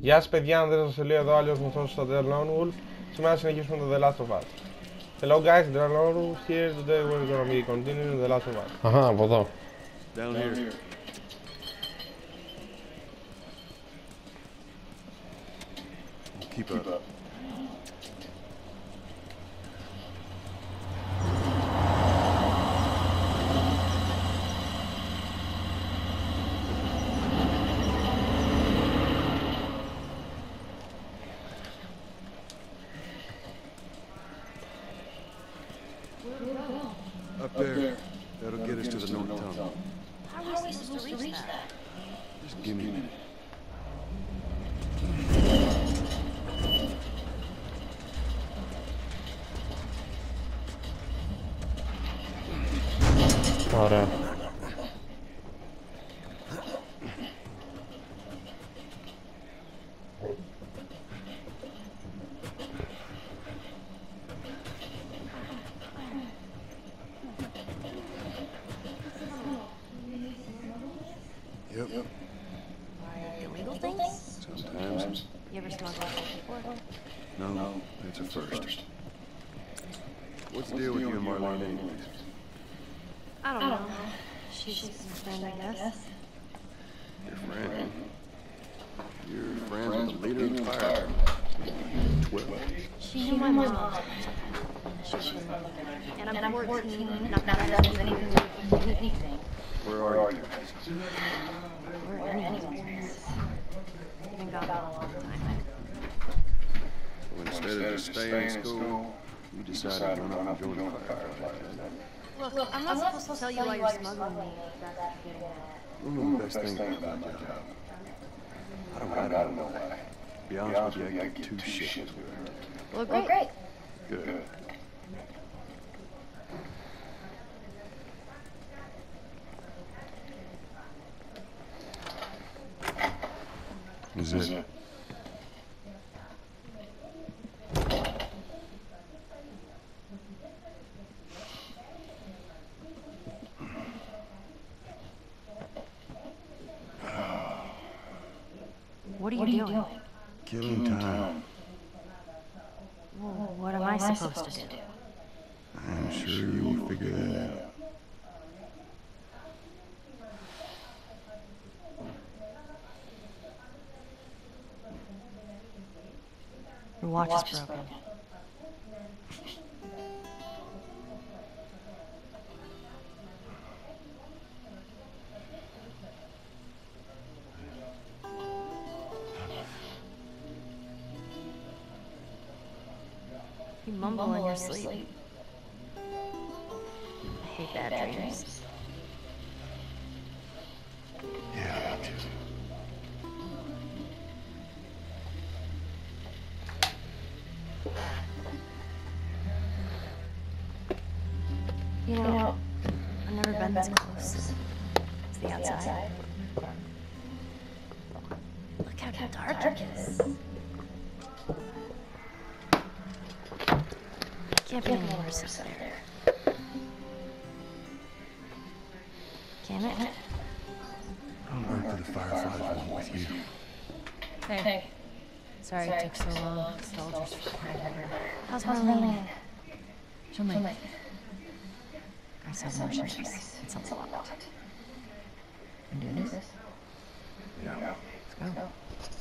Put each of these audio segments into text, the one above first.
Γεια σας παιδιά, Ανδρέας στο εδώ, άλλος γνωστός στο andreas-lonewolf. Σήμερα συνεχίσουμε το The Last of Us. Hello guys, andreas-lonewolf here. Today we're gonna be continuing The Last of Us. Αχα, από εδώ. Down here. Keep up. Up there. That'll get us to the north tunnel. How are we supposed to reach that? Just give me a minute. Ωραία. Yep. Illegal things? Sometimes. You ever smuggled before? No, it's a first. What's the deal with you and Marlene anyways? I don't know. She's just a friend, I guess. Your friend? You're friends with the leader of the fire. 12. She knew my mom. She was and I'm 14, not that I have anything. Where are you? We're anyone's. Been gone a long time. So instead of just staying in school, you decided to run off and join the fire. Look, I'm not supposed to tell you why you're smuggling me. That's what you're getting at. One of the best things about my job. I don't know why. To be honest with you, I get two shits. Well, great. Good. Is it? What are you doing? Killing time. Well, what am I supposed to do? I'm sure you will figure that out. Your watch is broken. You mumble in your sleep. I hate bad dreams. Yeah, me too. You know, I've never been this close to the outside. Look how dark it is. Can't be any worse up there. Can it? I'm going to the firefighters one with you. Hey. Sorry it took so long. Soldiers for forever. How's Marlene? She'll make it. I saw the motion trace. It's a lot. Can do this? Yeah. Let's go.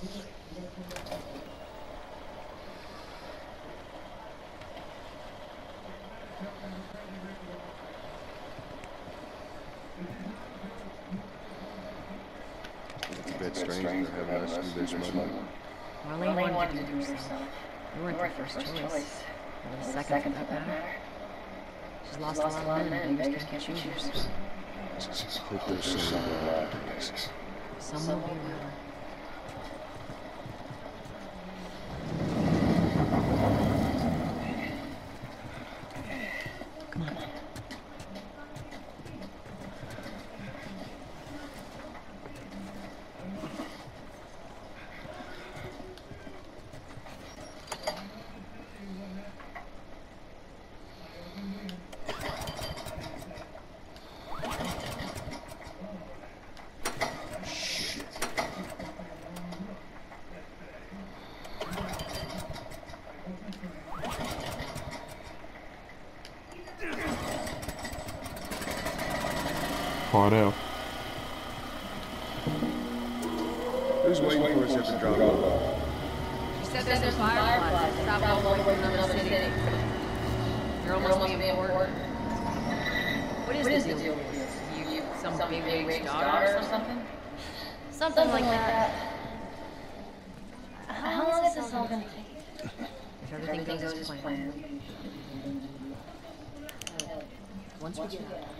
It's a bit strange that they're having us do this much. Marlene wanted to do it herself. You weren't the first choice. Or the second, for that matter. She's lost a lot of men. Beggars can't choose. Hope there's some other places. Some will be around. Come on. ωραίο. Who's waiting for us at the drop off? She said there's a fireflies. Stop all the way from another city. You're almost being bored. What is the deal with you? Some big wig daughter or something? Something like that. How long is this all gonna take? If everything goes as planned. Once we get out.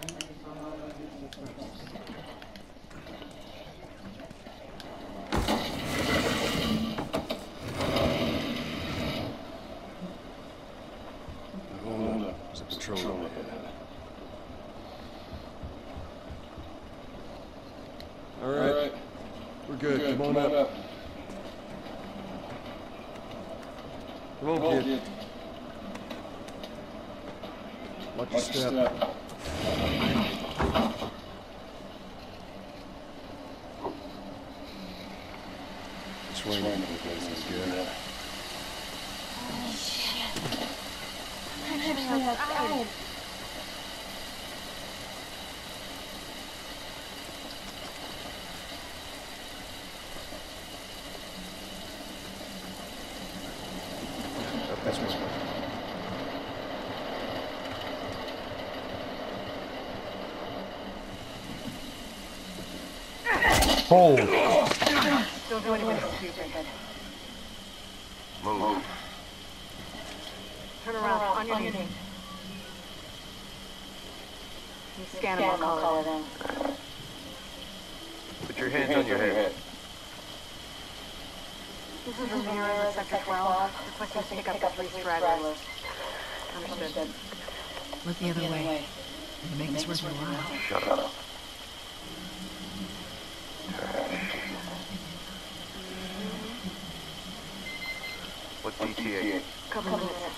Hold up. There's a patrol ahead. All right. We're good. Come on up. Come on, kid. Watch your step. This way, this is good. Oh, shit. I'm actually outside. Up this way. Hold. Don't do anything stupid. Move. Turn around, on your knees. You scan him, I'll call it in. Put your hands on your head. This is Ramirez, Sector 12. Requesting to pick up the 3 stragglers. Understood. Look the other way. It'll make this worth your while. Shut up. What's ETA? Couple minutes.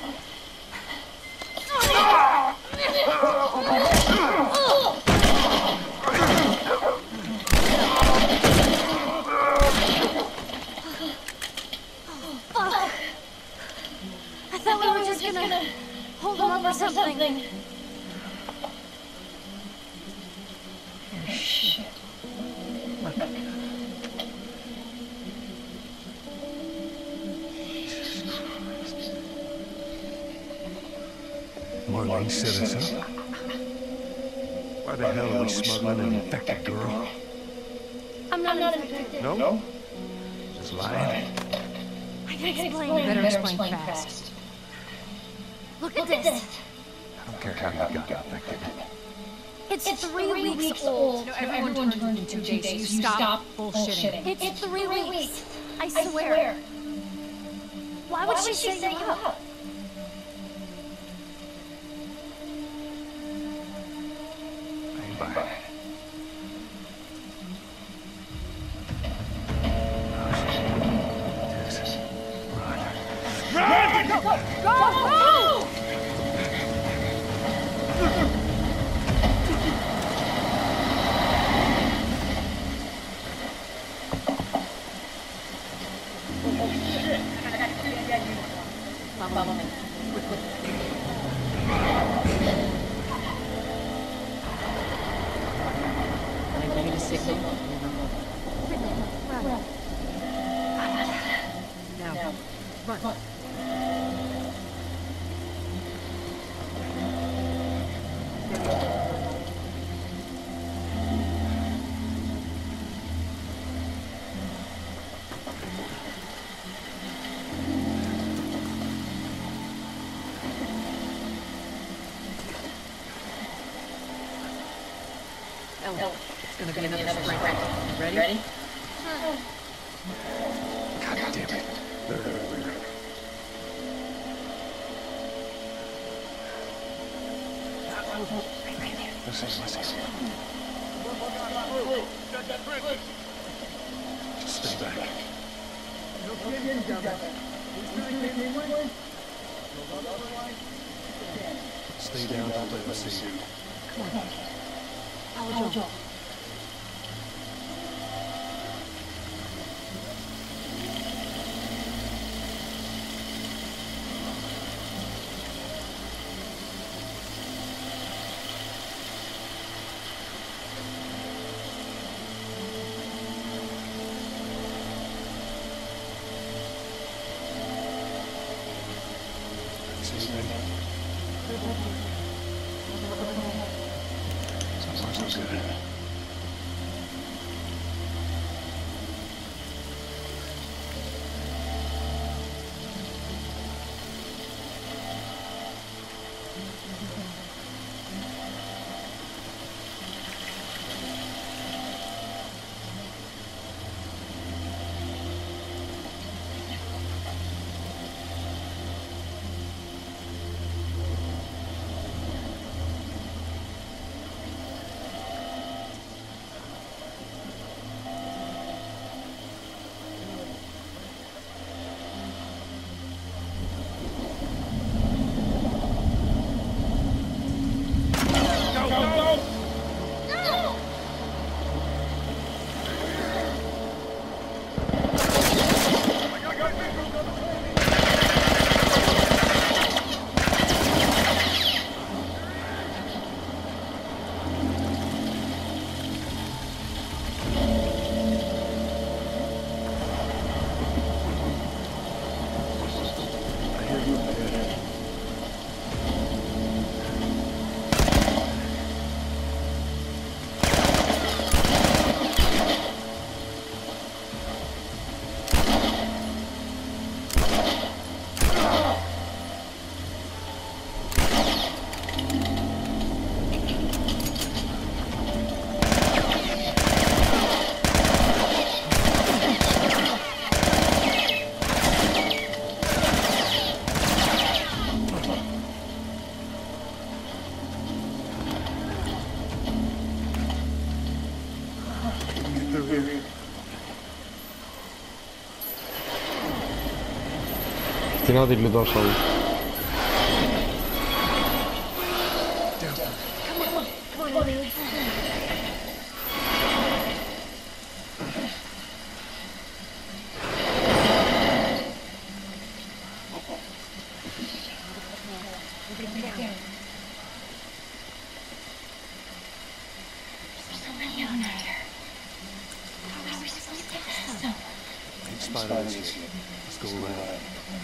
I thought we were just gonna hold him up or something. Oh, shit. Marlene set us up. Why the hell are we smuggling an infected girl? I'm not infected. No? Just lying? I can explain. You better explain fast. Look at this. I don't care how you got infected. It's 3 weeks old. No, everyone turned in 2 days. You stop bullshitting. It's 3 weeks. I swear. Why would she set you up? Bye. Texas. Run. Go! Follow me. When I give you the signal, run. Now, run. It's gonna be another sprint. Ready? God damn it. There. Listen. Just stay back. Stay down, don't let me see you. Come on. Follow Joel. So far, so good. Τι να τη γλιτώσω όλη. Spider is here. Let's go around.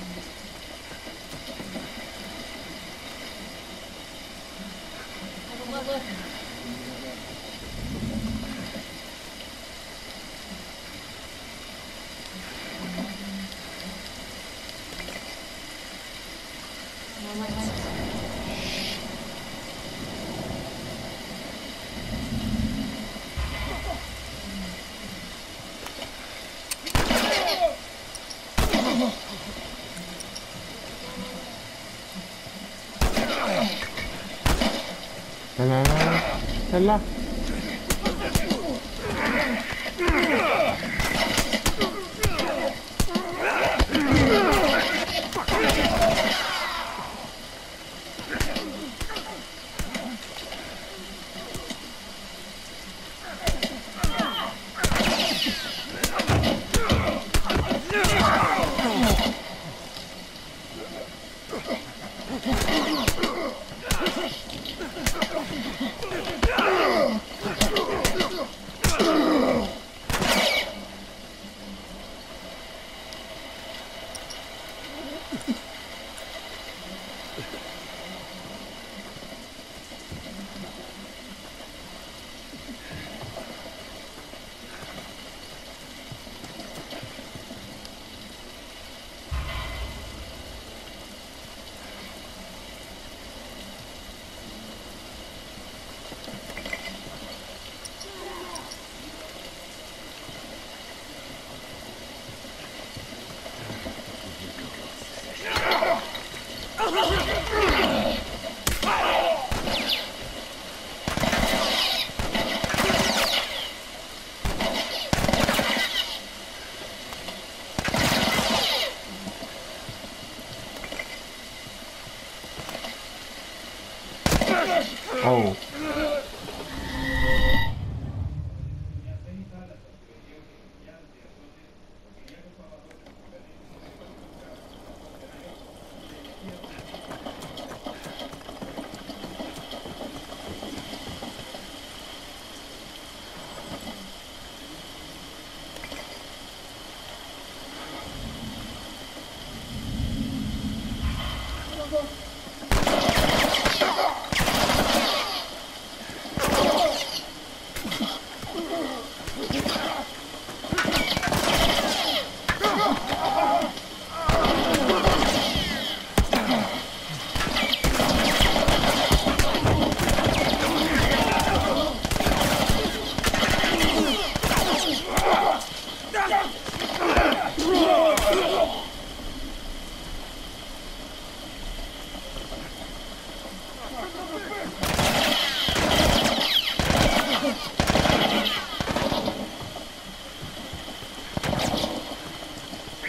Έλα. Oh.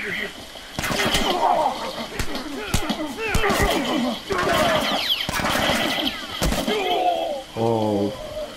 Oh.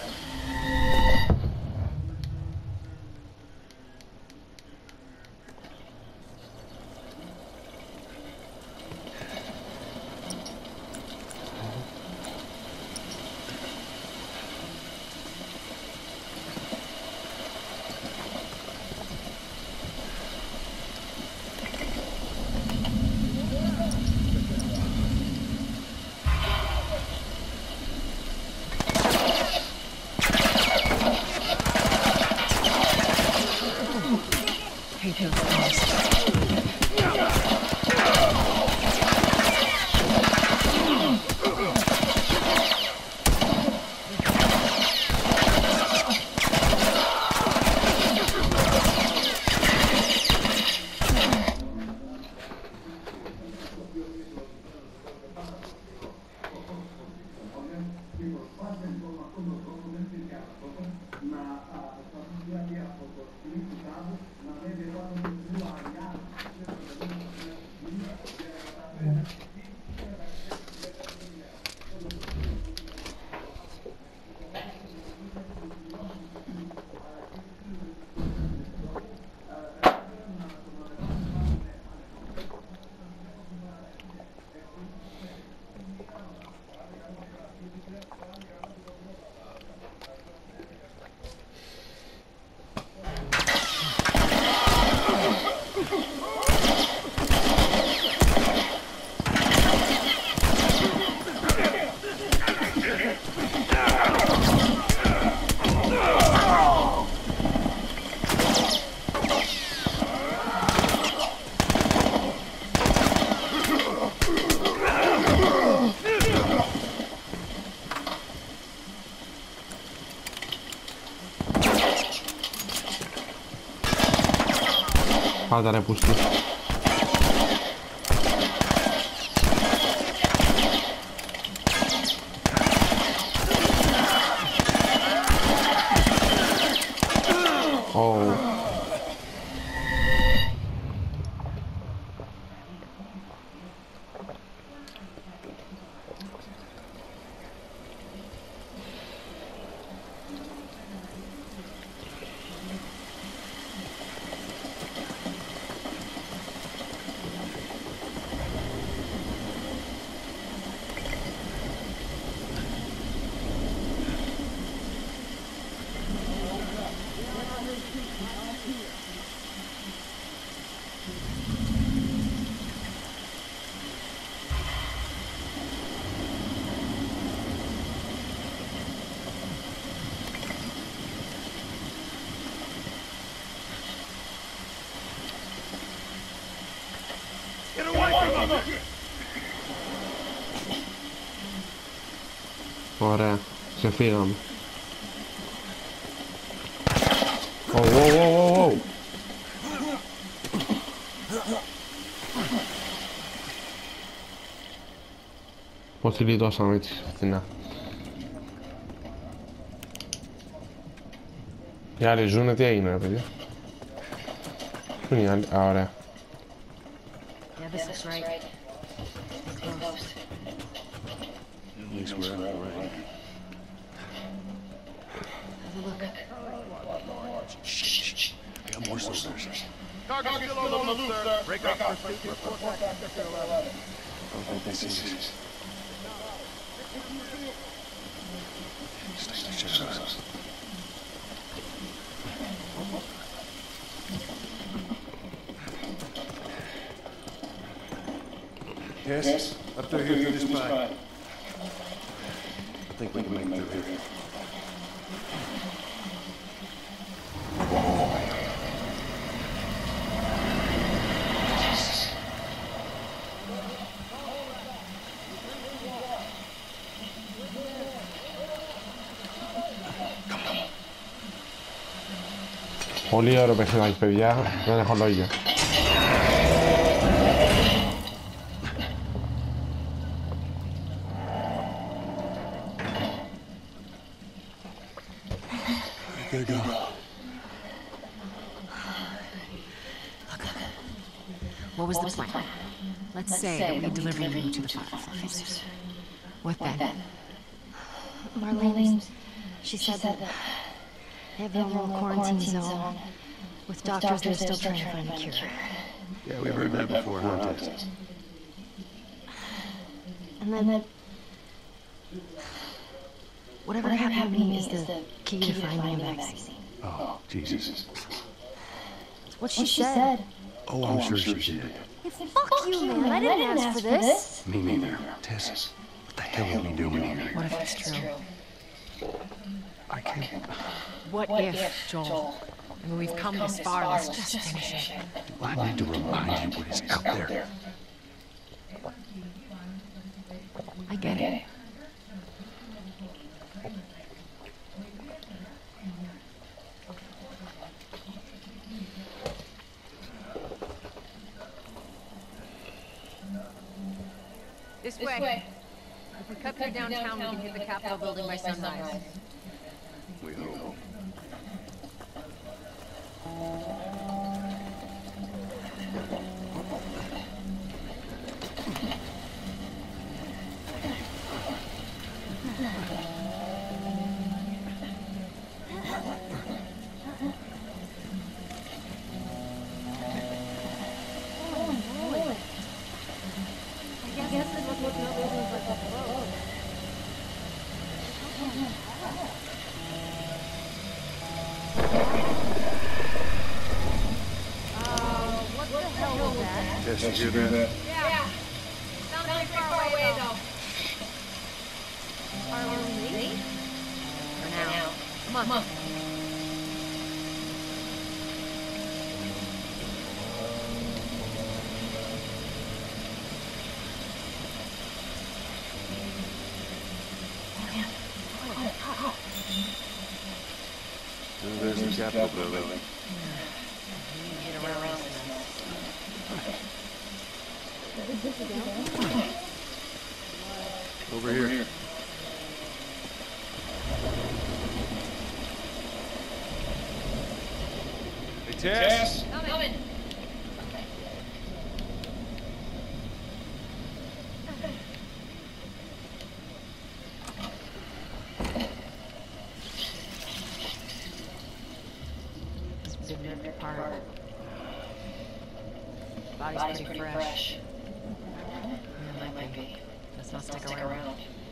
Πάντα ρε πούστη. Oh. Ωραία, ξεφύγαμε. Wow. Πώς τη λιτώσαμε έτσι φθηνά. Οι άλλοι ζουνε, τι έγινε ρε παιδιά. Πού είναι οι άλλοι, α ωραία. Yeah, this is right. Stay close. At least we're out of rain. Have a look. Shh. I got more soldiers. Target's still on the loose, sir. Break up for safety. I don't think they see us. Stay in the shadows. Yes, up through here through this pipe. I think we can make it through here. Πολύ ωραίο παιχνιδάκι παιδιά, δεν έχω λόγια. What was the plan? Let's say that we deliver you to the Fireflies. What then? Marlene, she said that they have their own quarantine zone with doctors that are still trying to find a cure. Yeah, we've heard that before, huh, Tess? And then whatever happened to me is the key to finding a vaccine. Oh, Jesus. That's what she said. Oh, I'm sure she did. Hey, fuck you, man. I didn't ask for this. Me neither. Tess, what the hell are we doing here? What if it's true? I can't... What if, Joel? I mean, we've come this far, let's just finish it. I need to remind you what is out there. I get it. This way. If we cut through downtown, we can hit the Capitol building by sunrise. We hope. Tess, you hear that? Yeah. Sounds pretty far away, though. Are we late? For now. Come on. There's the Capitol building. Get around. Over here. Hey, Tess. Coming. It's been ripped apart. Body's pretty fresh. Yeah, might be. Let's not stick around.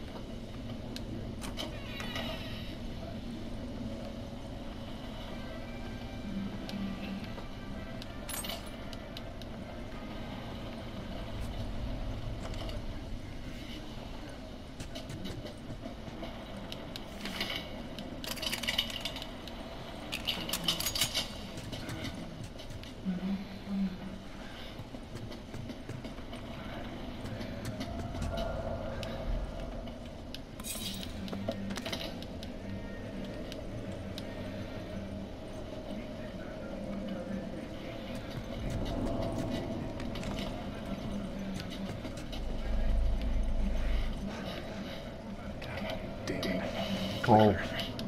Oh.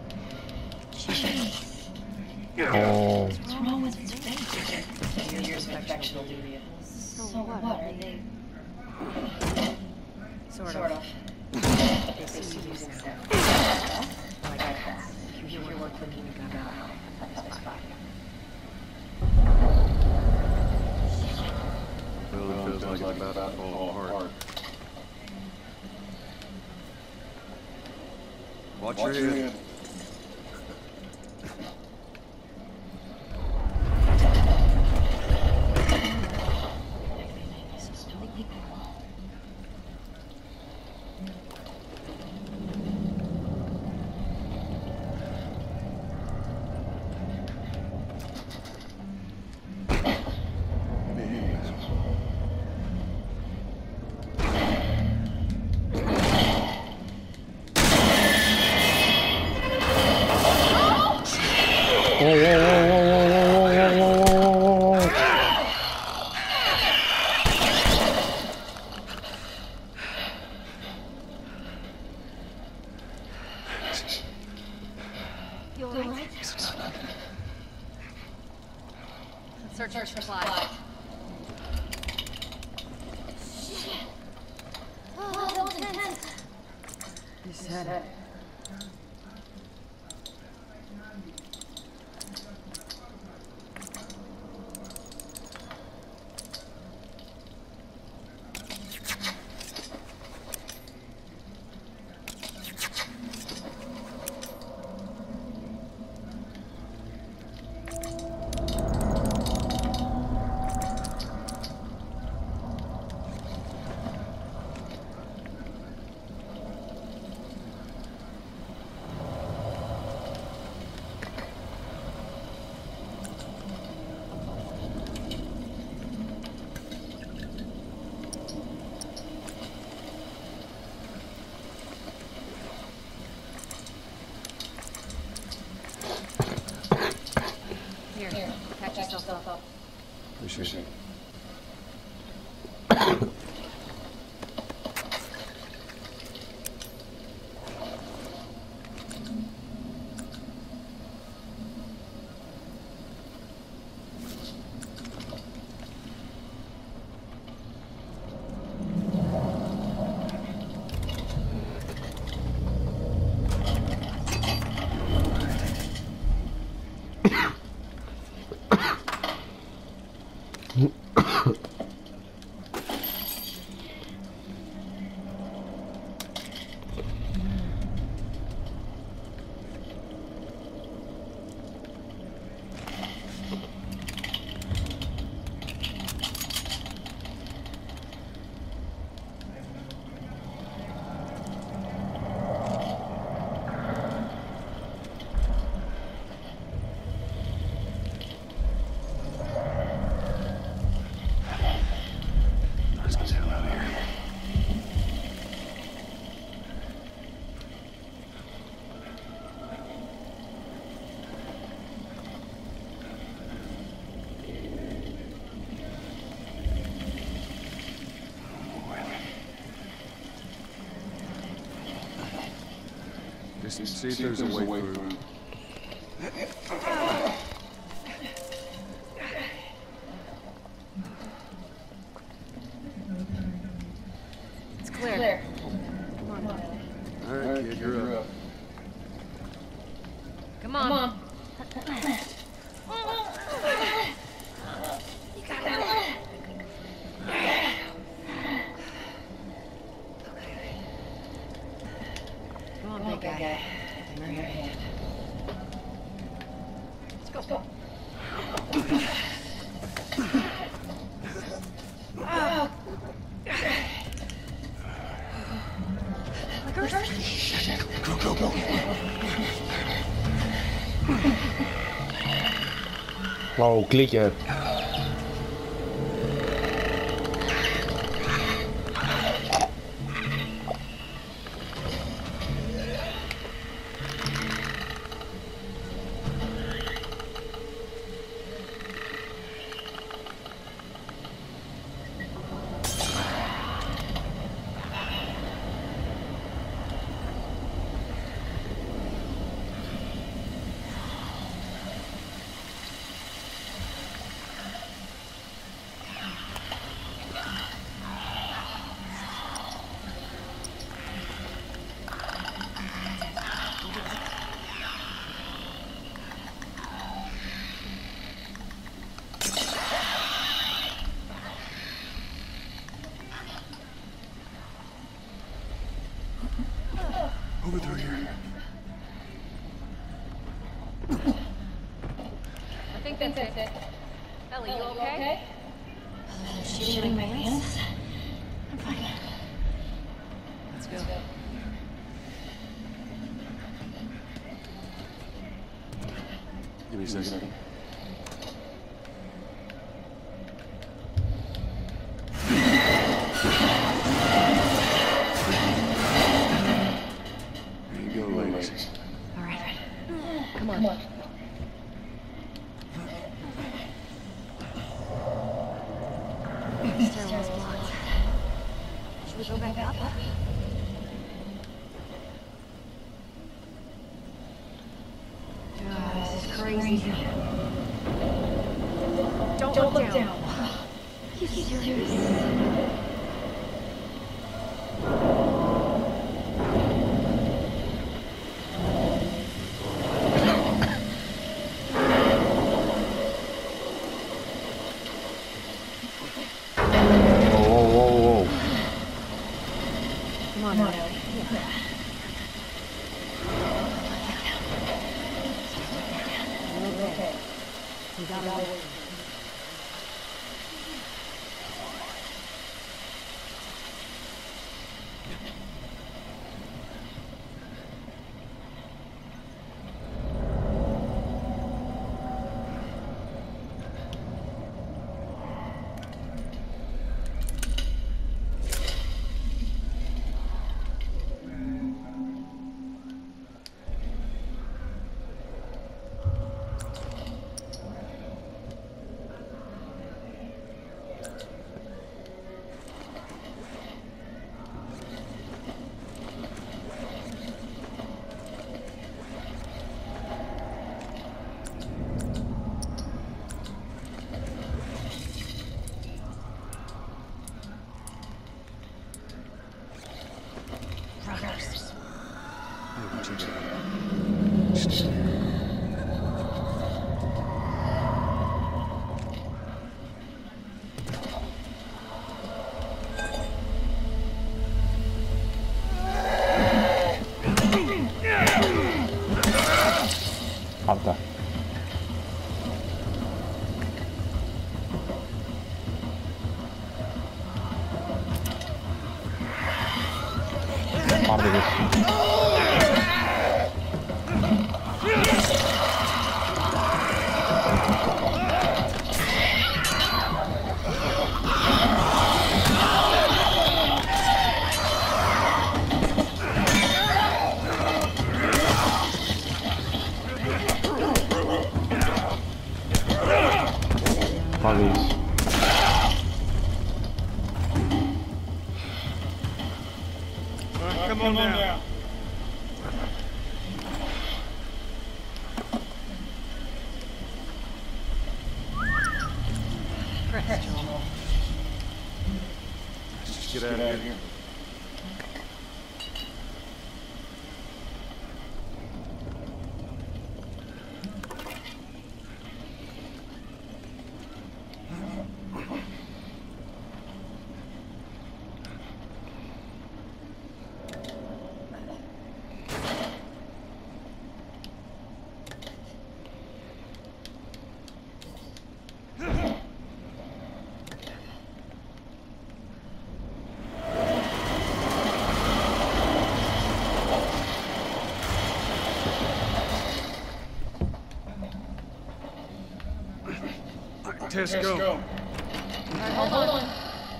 Oh. What's wrong with his face? Years of affection will do to you. So what? Are they? Sort of. They see you using them. Like that. If you hear work from you, you got out. Well, it feels like it's about to fall apart. Watch your head. Search for supply. Oh, that was intense. You said it. Here, catch yourself up. Appreciate it. Just see if there's a way through. It's clear. All right, kid, you're up. Come on. Come on, big guy. Give me your hand. Let's go. Go. Wow, klikken. Over through here. I think that's it. Ellie, you okay? Shooting my hands? I'm fine. Let's go. Give me a second. There you go, ladies. All right. Come on. Stairwell's blocked. Should we go back up? This is crazy. Don't look down. Are you serious? on, Ellie. You're okay. You gotta wait. Fatta. Guarda questo. Police. Come on now. Press, Joel. Let's just get out of here. Tess, go. Hold on.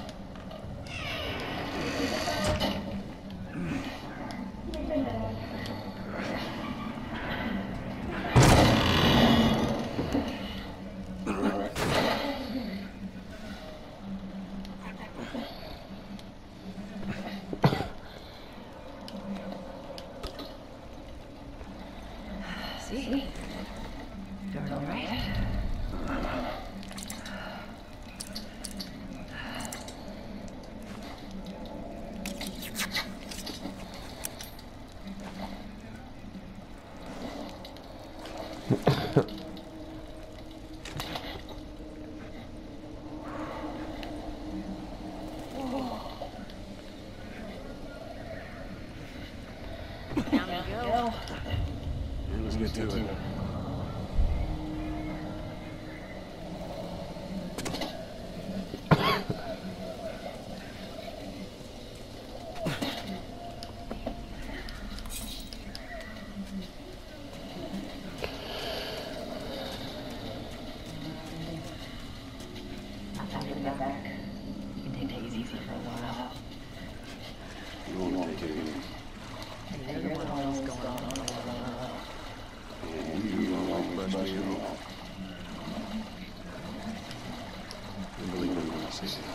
See? Doing all right? Down we go. Let's get to it. Back. You can take it easy for a while. You want to take it easy. You're the one else going on. And you don't want to bust me at all. You believe me when I say that.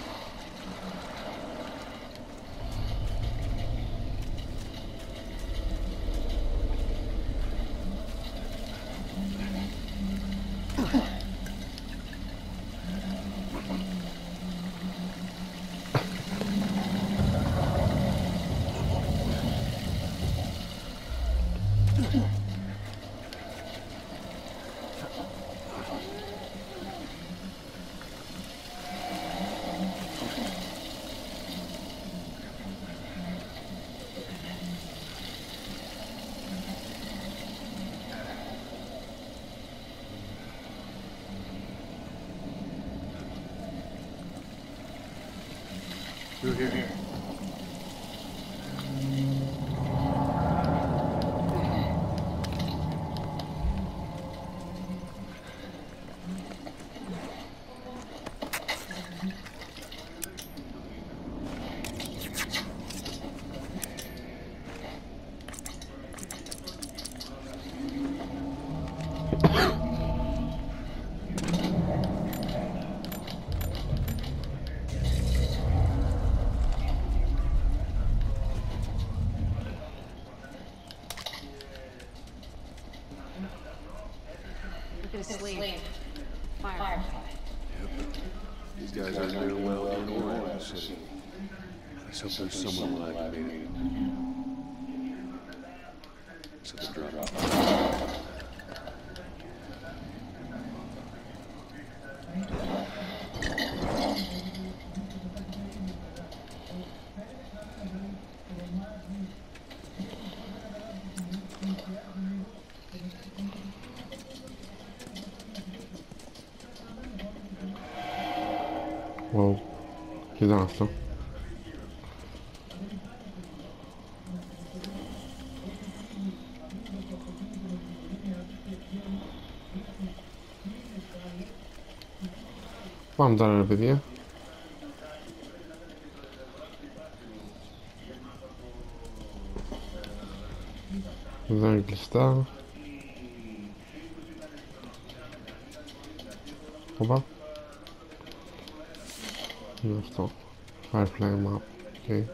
Through here. Sleeve. Firefly. Yep. These guys aren't doing well in Oregon City. Let's hope there's someone alive who made it. So the drop. Wow, τι ήταν αυτό? Πάμε τώρα ρε παιδιά. Εδώ είναι κλειστά. Οπα. Είναι αυτό. Firefly map. Okay.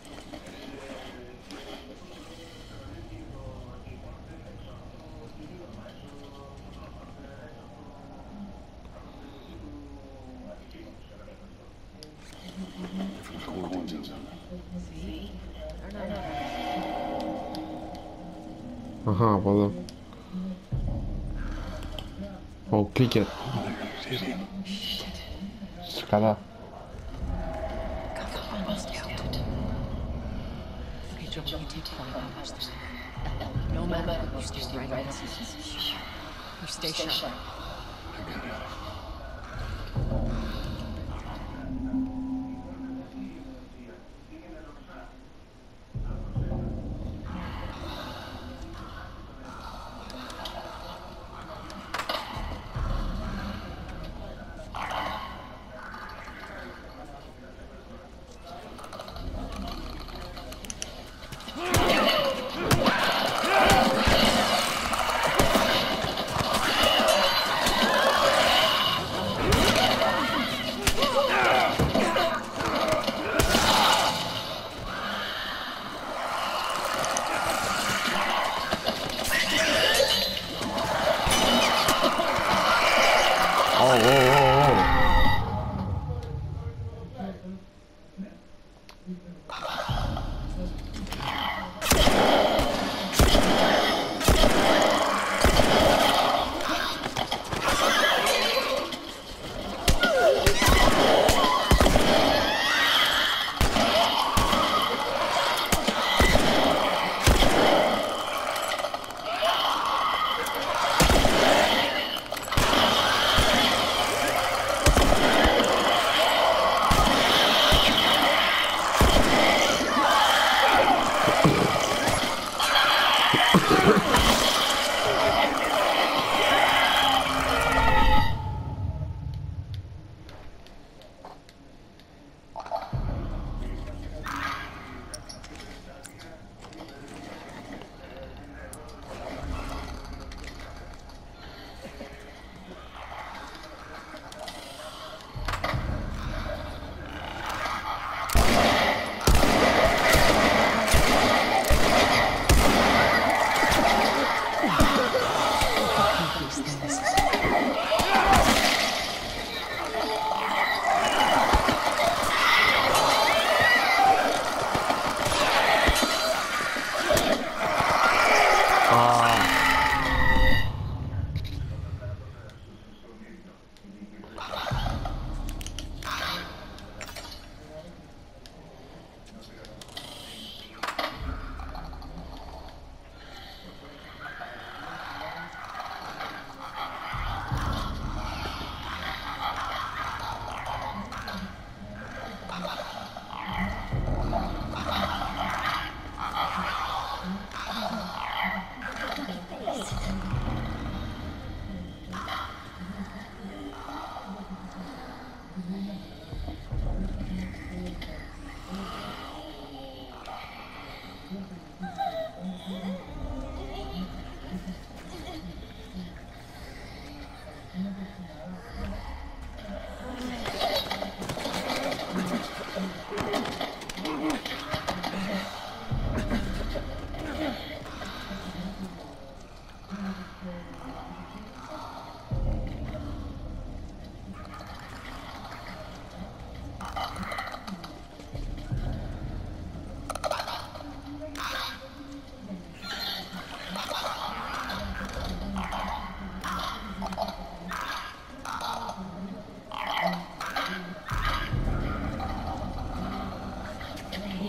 Αχα, από εδώ. Ω, κλίκερ. Σκαλά. You take point on us. No matter what, you stay right. You stay sharp. I got it.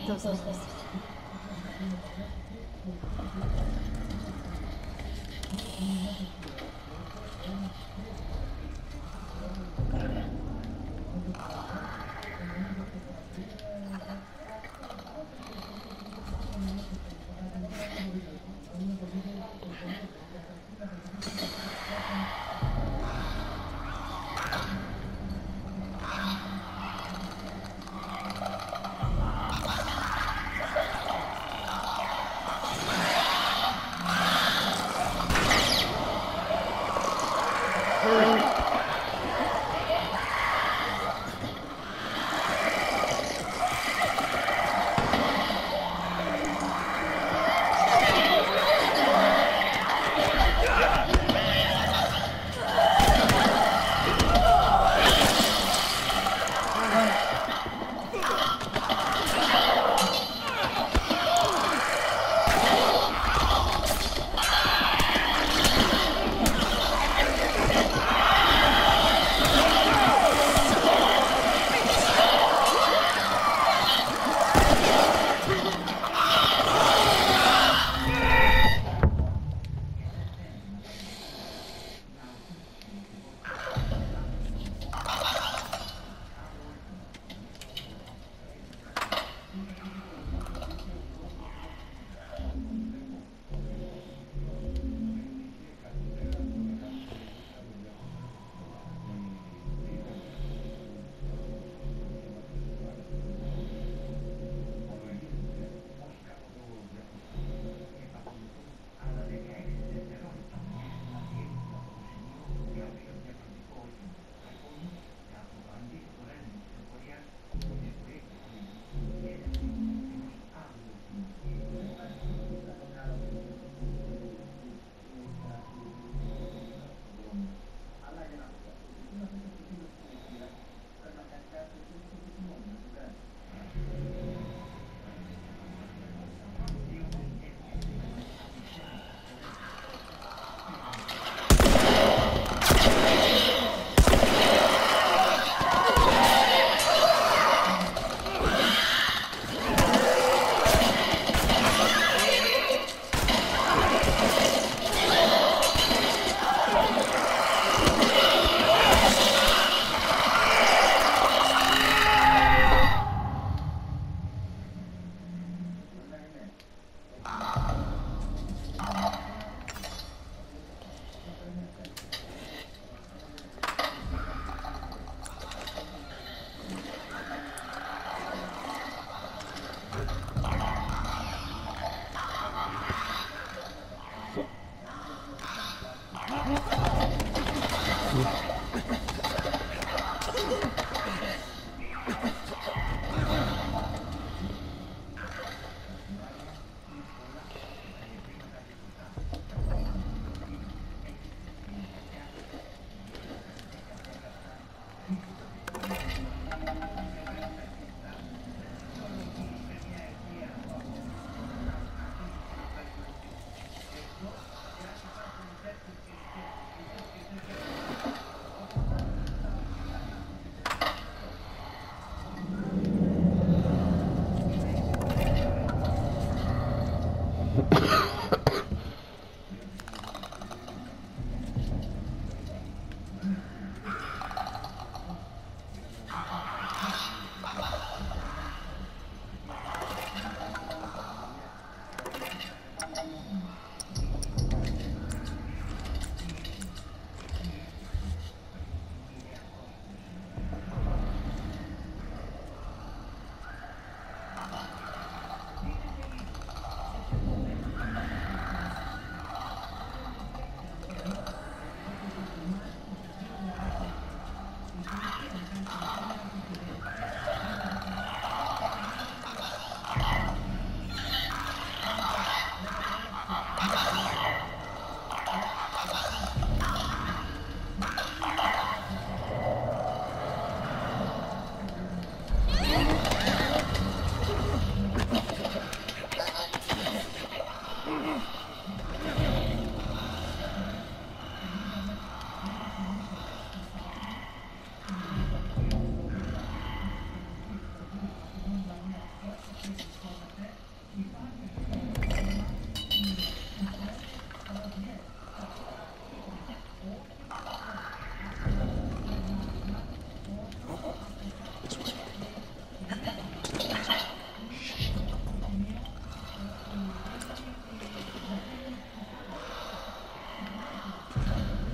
hit those lips.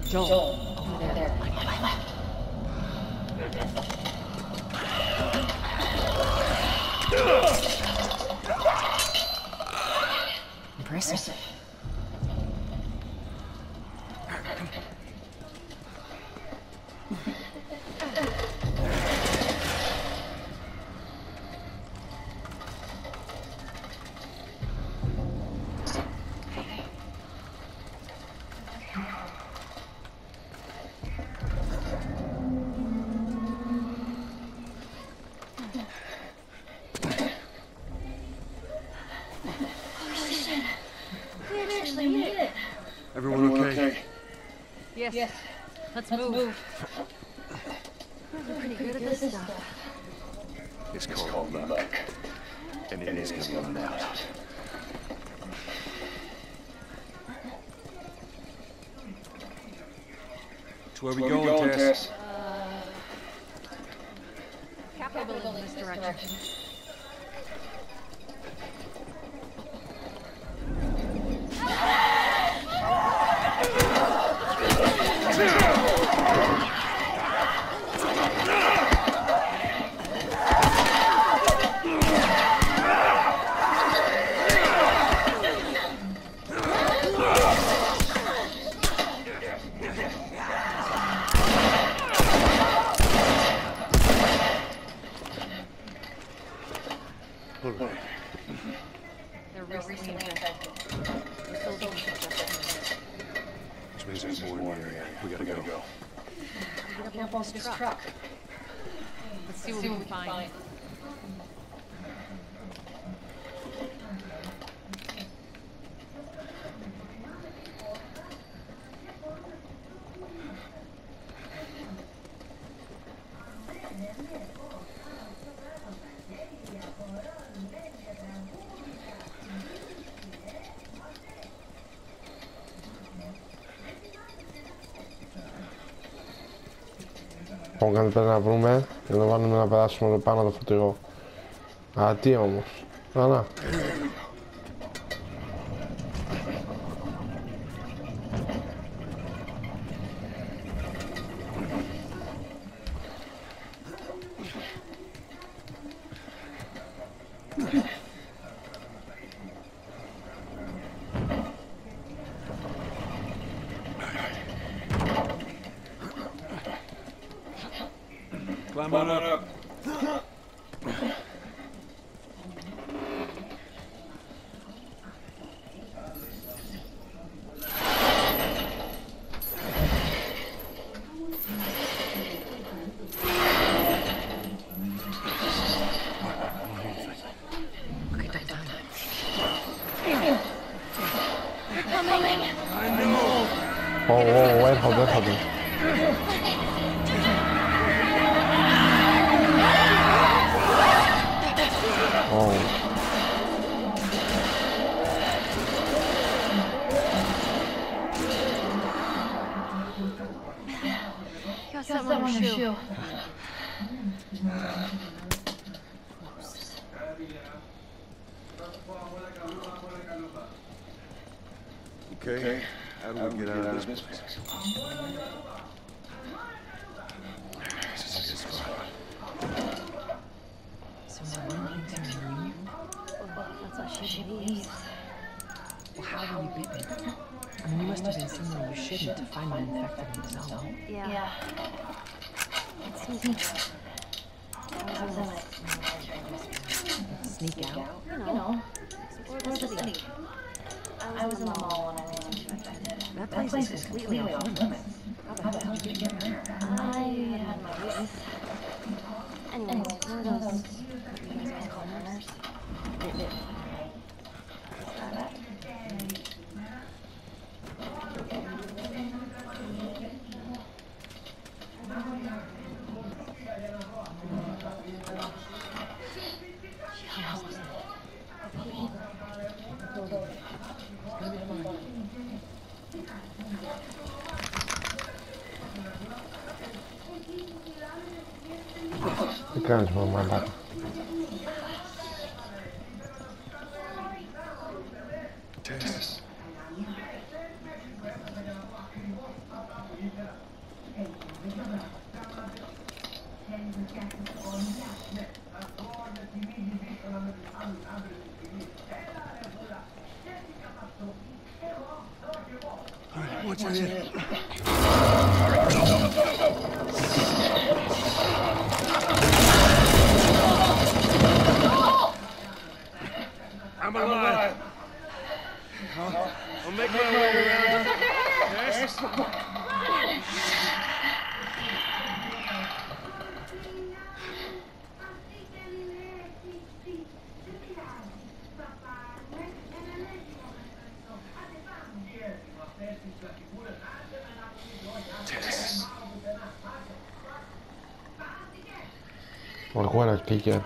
Joel, over there. Impressive. Everyone okay? Yes. Let's move. We're pretty good at this stuff. It's called luck. And it is gonna run out. So where we going, Tess? Capitol building this direction. They're recently infected. The soldiers have just Which means there's more in the area. We gotta go. Get up on this truck. Let's see what we can find. Πάμε κάτι πέρα να βρούμε και να βάλουμε να περάσουμε πάνω το φορτηγό. Α, τι όμως. Καλά. Climb on up. Oh, wait, hold on. Got something on your shoe. Okay, how do we get out of this place? This is a good spot. So we're running into you? That's what she believes. Well, how were you bitten? I mean, you must have been somewhere you shouldn't to find an infected in the zone. Yeah. It seems I was in it. Sneak out? You know, explore the city. I was in the mall when I was infected. That place is completely off limits. How the hell did you get there? I had my reasons. Anyways, one of those you guys call murders. Τι κάνεις μαμάτα? Tess. What's in it? I'm alive. I'll make my way around. Yes? Or what a ticket.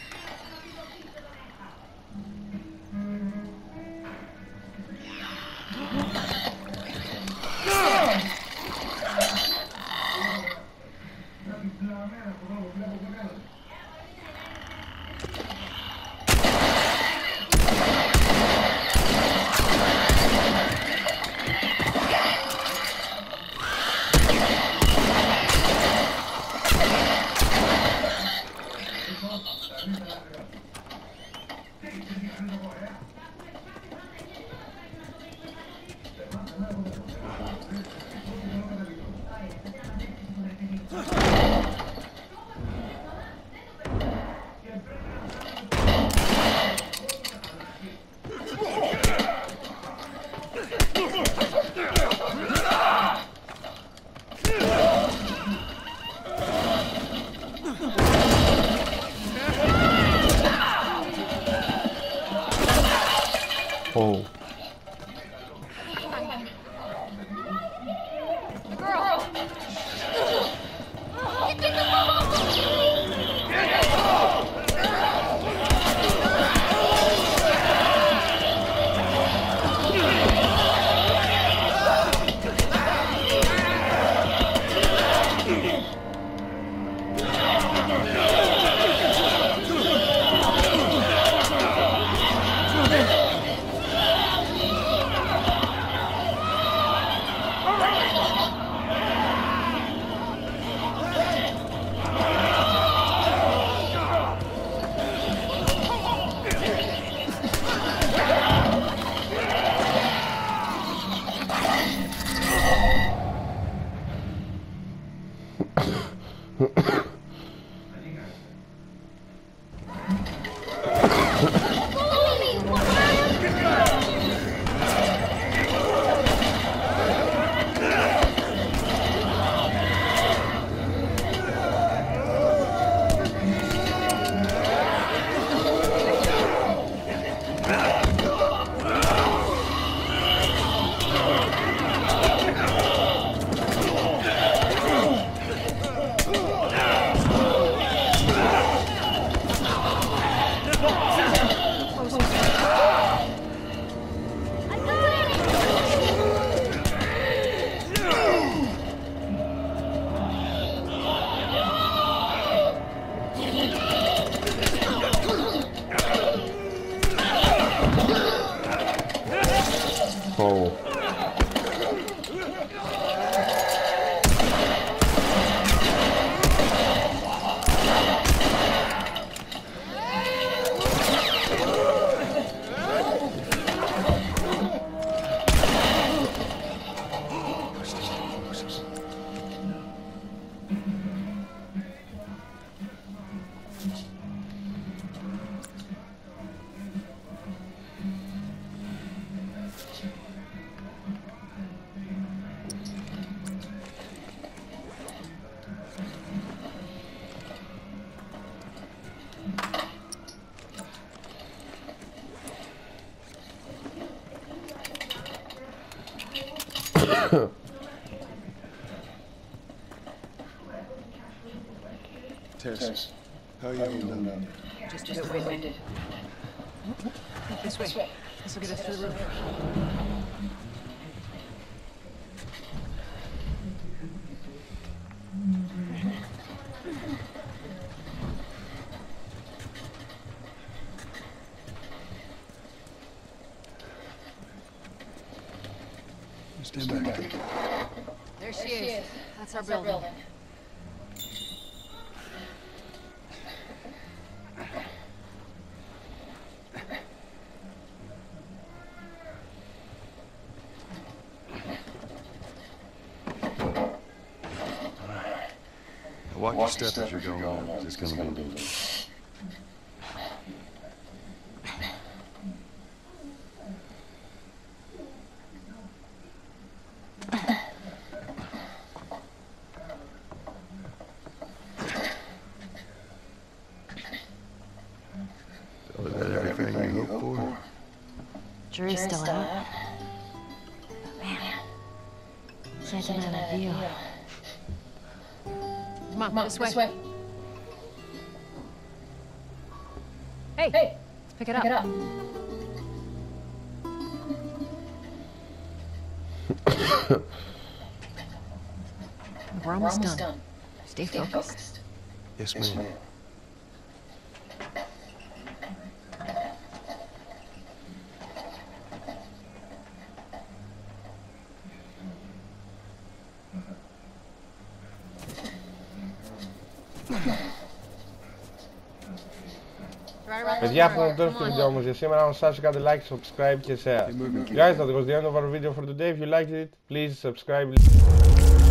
Oh. Oh. Tess, how are you holding up? Just a bit winded. This way. This will get us through the roof. Stand back. There she is. That's our building. watch your step as you're going. It's just gonna be. Was that everything you hoped for? Drew's still out. Man, can't deny that view. Come on, this way. Hey, let's pick it up. We're almost done. Stay focused. Yes, ma'am. Παιδιά, αυτό είναι το τέλος του βίντεο όμως για σήμερα. Αν σας κάντε like, subscribe και share. Guys, that was the end of our video for today. If you liked it, please subscribe.